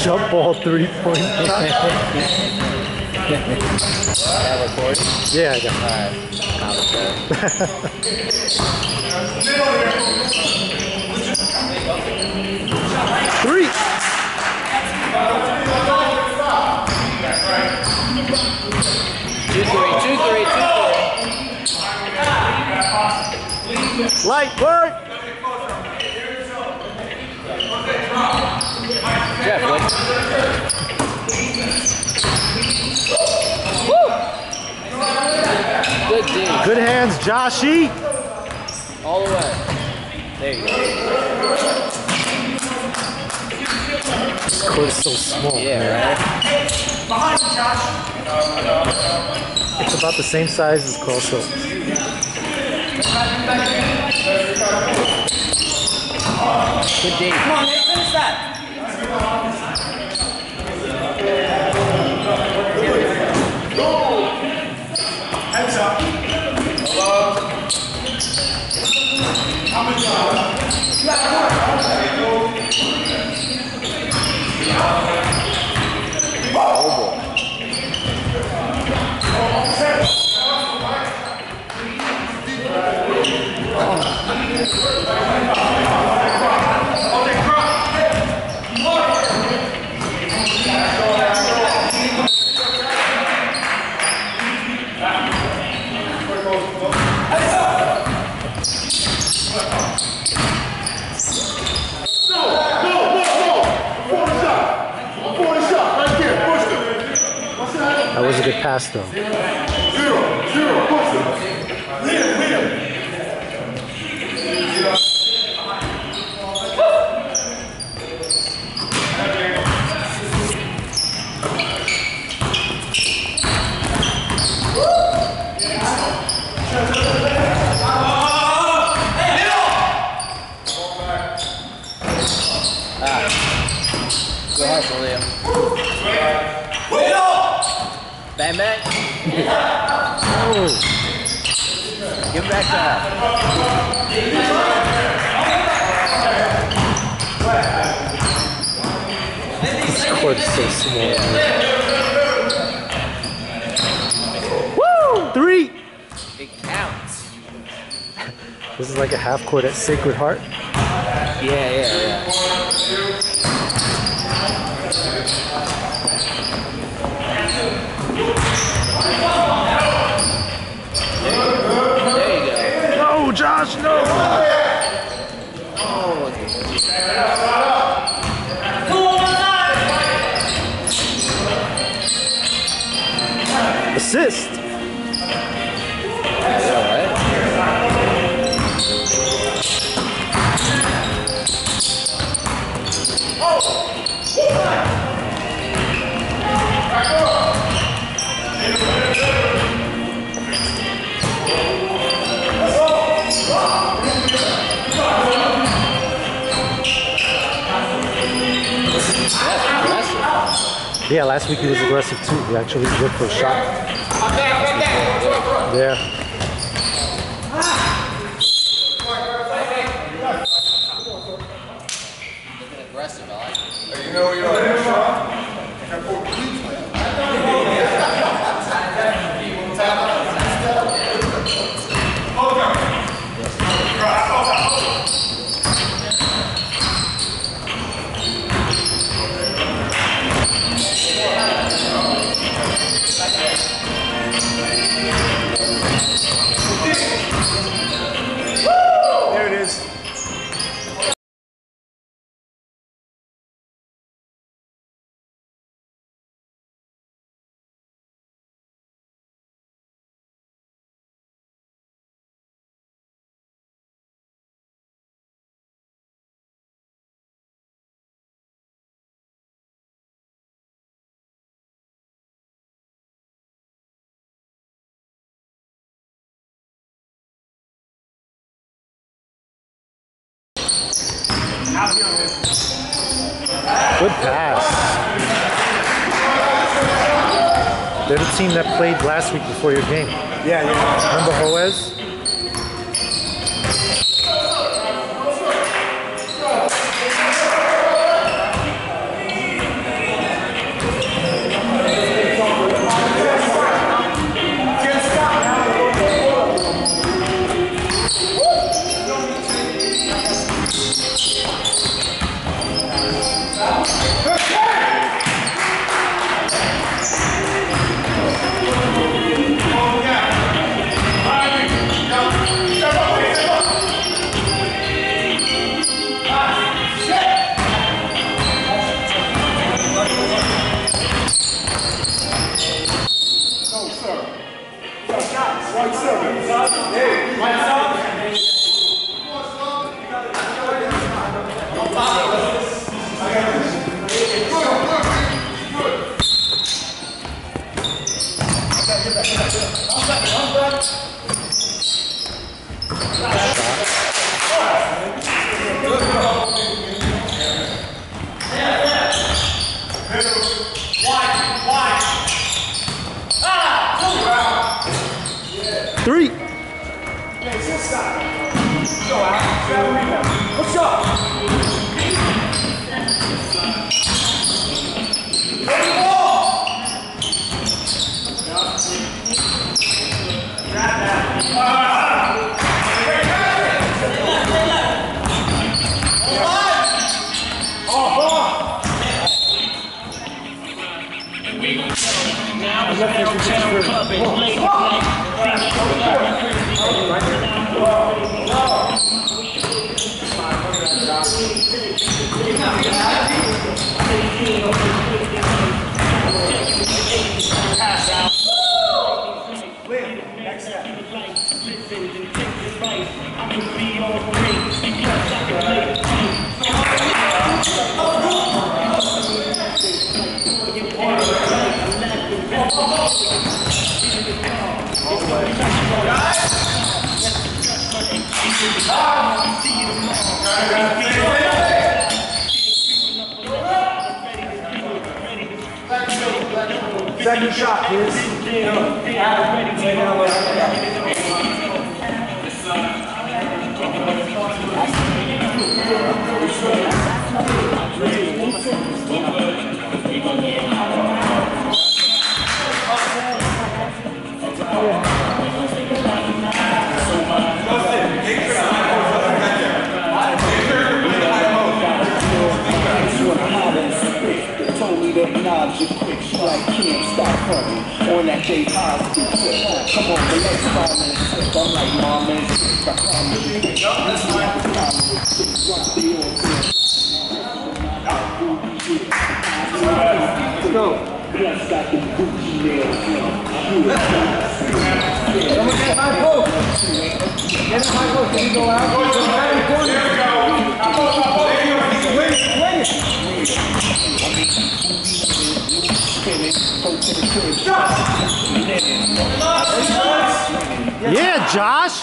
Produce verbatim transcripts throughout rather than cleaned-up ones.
Jump ball three point. That recording? Yeah, I got it. Three. Two, three, two, three, two, three. Light work. Jeff, what? Good D. Good hands, Joshy. All the way. There you go. This court is so small. Yeah, right? It's about the same size as Carl Schultz. Good D. Come on, Nate, finish that. Heads up. That was a good pass, though. Zero, zero, push him. Lead him, lead him. Go hustle, Liam. Bang, bang. Oh. Give him back to her. This court is so small. Yeah. Woo! Three! It counts. This is like a half court at Sacred Heart. Yeah, yeah, yeah. There you go. No, Josh, no! Oh, Assist! yeah, right? Yeah, last week he was aggressive too. He actually went for a shot. Yeah. Aggressive, I like it. You know you are. There it is. Good pass. They're the team that played last week before your game. Yeah, yeah. Remember Joez? White seven. Hey, white seven. Three. What's up? Second shot, please. Like can't stop hurting on that day positive trip. Come on, the next five minutes slip. I'm like, nah, man, I promise you. Let's go. Yes, got the Gucci nails. Someone get my boat. Get my boat. Can you go out? Go right in the corner. Here we go. Win it, win it. Yeah, Josh.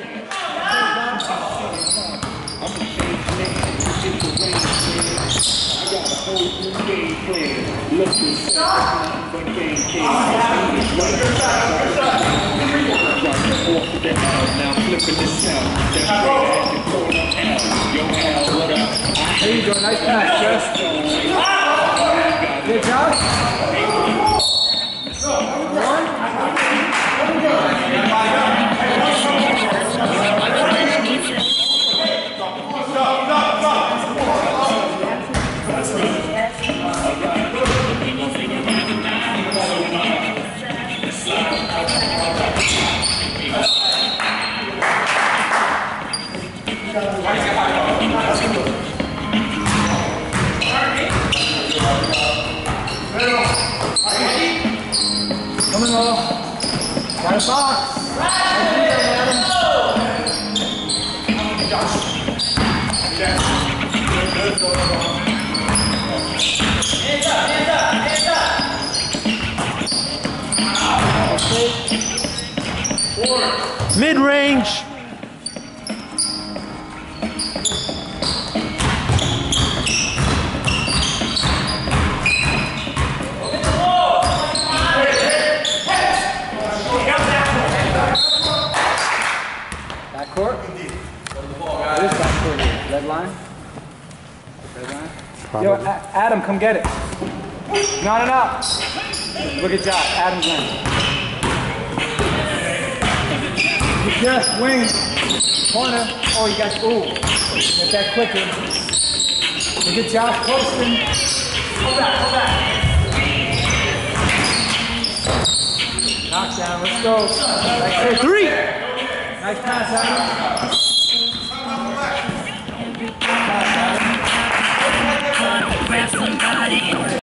There you go, nice pass, Jess. Good job. Coming off. Got a box. Mid-range. Backcourt? What is backcourt here? Red line? Red line? Yo, A Adam, come get it. Not enough. Look at Josh. Adam's in. Just wing. Corner. Oh, you got, ooh. Get that quicker. Look at Josh posting. Hold back, hold back. Knockdown, let's go. Nice Three. Nice pass, Adam.